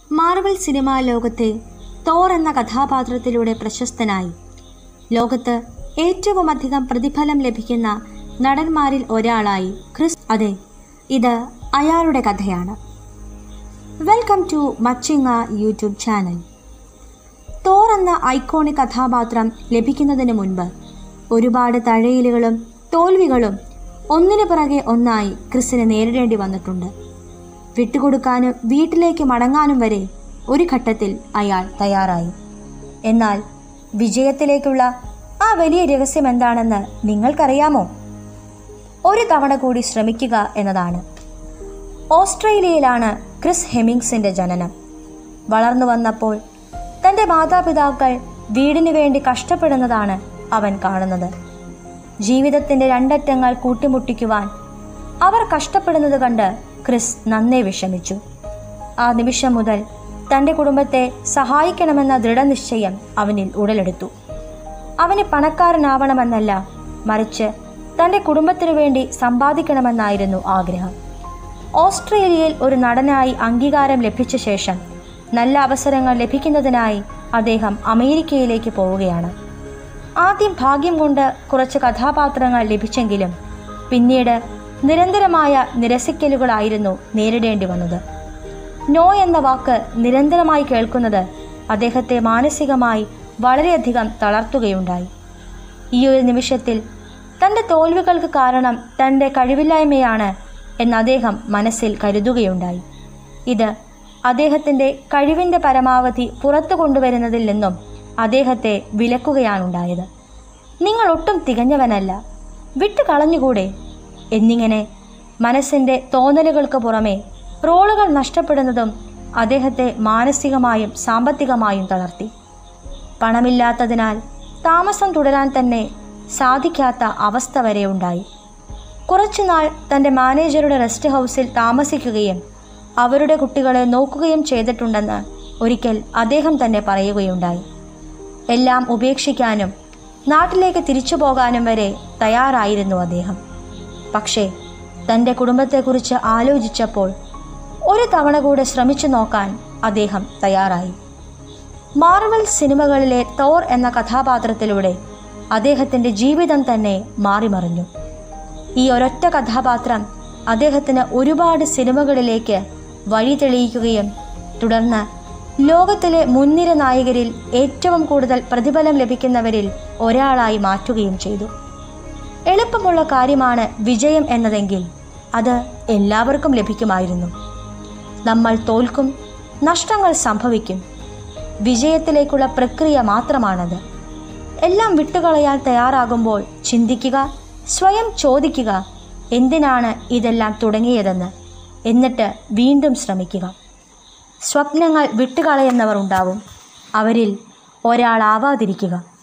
Marvel cinema ലോകത്തെ Thor എന്ന കഥാപാത്രത്തിലൂടെ പ്രശസ്തനായി. ലോകത്ത് ഏറ്റവും അധികം പ്രതിഫലം ലഭിക്കുന്ന നടന്മാരിൽ ഒരാളായി ക്രിസ്. അതെ, ഇത് അയാളുടെ കഥയാണ്. Welcome to Machinga YouTube channel. Thor എന്ന ഐക്കോണിക് കഥാപാത്രം ലഭിക്കുന്നതിന് മുൻപ് ഒരുപാട് തഴയലുകളും തോൽവികളും ഒന്നിനു പിറകെ ഒന്നായി ക്രിസിന് നേരിടേണ്ടി വന്നിട്ടുണ്ട്. വിട്ടുകൊടുക്കാനും വീട്ടിലേക്ക് മടങ്ങാനും വരെ ഒരു ഘട്ടത്തിൽ അയാൾ തയ്യാറായി. എന്നാൽ വിജയത്തിലേക്കുള്ള ആ വലിയ രഹസ്യം എന്താണെന്ന് നിങ്ങൾക്കറിയാമോ? ഒരു തവണ കൂടി ശ്രമിക്കുക എന്നതാണ്. ഓസ്ട്രേലിയയിലാണ് ക്രിസ് ഹെമിങ്സിന്റെ ജനനം. വളർന്നു വന്നപ്പോൾ തൻ്റെ മാതാപിതാക്കൾ വീടിനു വേണ്ടി കഷ്ടപ്പെടുന്നതാണ് അവൻ കാണുന്നത്. ജീവിതത്തിൻ്റെ രണ്ടറ്റങ്ങൾ കൂട്ടിമുട്ടിക്കുവാൻ അവർ കഷ്ടപ്പെടുന്നത് കണ്ട് ക്രിസ് നന്നേ വിഷമിച്ചു. ആ നിമിഷം മുതൽ തൻ്റെ കുടുംബത്തെ സഹായിക്കണമെന്ന ദൃഢനിശ്ചയം അവനിൽ ഉടലെടുത്തു. അവന് പണക്കാരനാവണമെന്നല്ല, മറിച്ച് തൻ്റെ കുടുംബത്തിനു വേണ്ടി സമ്പാദിക്കണമെന്നായിരുന്നു ആഗ്രഹം. ഓസ്ട്രേലിയയിൽ ഒരു നടനായി അംഗീകാരം ലഭിച്ച ശേഷം നല്ല അവസരങ്ങൾ ലഭിക്കുന്നതിനായി അദ്ദേഹം അമേരിക്കയിലേക്ക് പോവുകയാണ്. ആദ്യം ഭാഗ്യം കൊണ്ട് കുറച്ച് കഥാപാത്രങ്ങൾ ലഭിച്ചെങ്കിലും പിന്നീട് നിരന്തരമായ നിരസിക്കലുകളായിരുന്നു നേരിടേണ്ടി വന്നത്. നോ എന്ന വാക്ക് നിരന്തരമായി കേൾക്കുന്നത് അദ്ദേഹത്തെ മാനസികമായി വളരെയധികം തളർത്തുകയുണ്ടായി. ഈ ഒരു നിമിഷത്തിൽ തൻ്റെ തോൽവികൾക്ക് കാരണം തൻ്റെ കഴിവില്ലായ്മയാണ് എന്ന് അദ്ദേഹം മനസ്സിൽ കരുതുകയുണ്ടായി. ഇത് അദ്ദേഹത്തിൻ്റെ കഴിവിൻ്റെ പരമാവധി പുറത്തു കൊണ്ടുവരുന്നതിൽ നിന്നും അദ്ദേഹത്തെ വിലക്കുകയാണുണ്ടായത്. നിങ്ങൾ ഒട്ടും തികഞ്ഞവനല്ല, വിട്ടുകളഞ്ഞുകൂടെ എന്നിങ്ങനെ മനസ്സിൻ്റെ തോന്നലുകൾക്ക് പുറമെ റോളുകൾ നഷ്ടപ്പെടുന്നതും അദ്ദേഹത്തെ മാനസികമായും സാമ്പത്തികമായും തളർത്തി. പണമില്ലാത്തതിനാൽ താമസം തുടരാൻ തന്നെ സാധിക്കാത്ത അവസ്ഥ വരെ ഉണ്ടായി. കുറച്ചുനാൾ തൻ്റെ മാനേജറുടെ റെസ്റ്റ് ഹൗസിൽ താമസിക്കുകയും അവരുടെ കുട്ടികളെ നോക്കുകയും ചെയ്തിട്ടുണ്ടെന്ന് ഒരിക്കൽ അദ്ദേഹം തന്നെ പറയുകയുണ്ടായി. എല്ലാം ഉപേക്ഷിക്കാനും നാട്ടിലേക്ക് തിരിച്ചു പോകാനും വരെ തയ്യാറായിരുന്നു അദ്ദേഹം. പക്ഷേ തൻ്റെ കുടുംബത്തെക്കുറിച്ച് ആലോചിച്ചപ്പോൾ ഒരു തവണ കൂടെ ശ്രമിച്ചു നോക്കാൻ അദ്ദേഹം തയ്യാറായി. മാർവൽ സിനിമകളിലെ തോർ എന്ന കഥാപാത്രത്തിലൂടെ അദ്ദേഹത്തിൻ്റെ ജീവിതം തന്നെ മാറിമറിഞ്ഞു. ഈ ഒരൊറ്റ കഥാപാത്രം അദ്ദേഹത്തിന് ഒരുപാട് സിനിമകളിലേക്ക് വഴി തെളിയിക്കുകയും തുടർന്ന് ലോകത്തിലെ മുൻനിര നായകരിൽ ഏറ്റവും കൂടുതൽ പ്രതിഫലം ലഭിക്കുന്നവരിൽ ഒരാളായി മാറ്റുകയും ചെയ്തു. എളുപ്പമുള്ള കാര്യമാണ് വിജയം എന്നതെങ്കിൽ അത് എല്ലാവർക്കും ലഭിക്കുമായിരുന്നു. നമ്മൾ തോൽക്കും, നഷ്ടങ്ങൾ സംഭവിക്കും. വിജയത്തിലേക്കുള്ള പ്രക്രിയ മാത്രമാണത്. എല്ലാം വിട്ടുകളയാൻ തയ്യാറാകുമ്പോൾ ചിന്തിക്കുക, സ്വയം ചോദിക്കുക, എന്തിനാണ് ഇതെല്ലാം തുടങ്ങിയതെന്ന്. എന്നിട്ട് വീണ്ടും ശ്രമിക്കുക. സ്വപ്നങ്ങൾ വിട്ടുകളയുന്നവർ ഉണ്ടാവും, അവരിൽ ഒരാളാവാതിരിക്കുക.